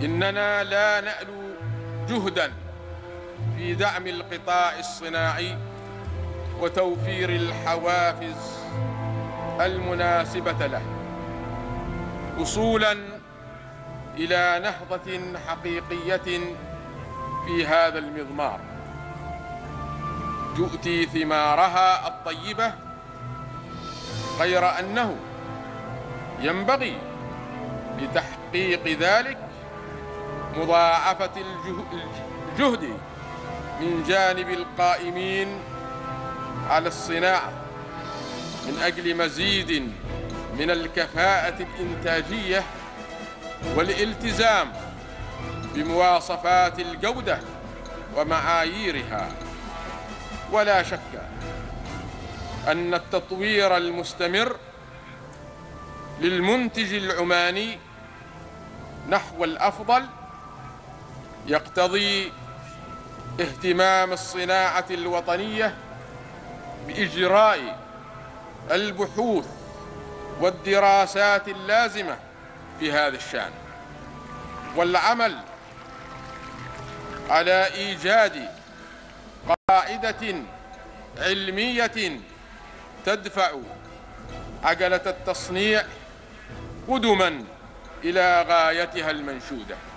إننا لا نألو جهداً في دعم القطاع الصناعي وتوفير الحوافز المناسبة له وصولاً إلى نهضة حقيقية في هذا المضمار تؤتي ثمارها الطيبة، غير أنه ينبغي لتحقيق ذلك مضاعفة الجهد من جانب القائمين على الصناعة من أجل مزيد من الكفاءة الإنتاجية والالتزام بمواصفات الجودة ومعاييرها. ولا شك أن التطوير المستمر للمنتج العماني نحو الأفضل يقتضي اهتمام الصناعة الوطنية بإجراء البحوث والدراسات اللازمة في هذا الشأن، والعمل على إيجاد قاعدة علمية تدفع عجلة التصنيع قدماً إلى غايتها المنشودة.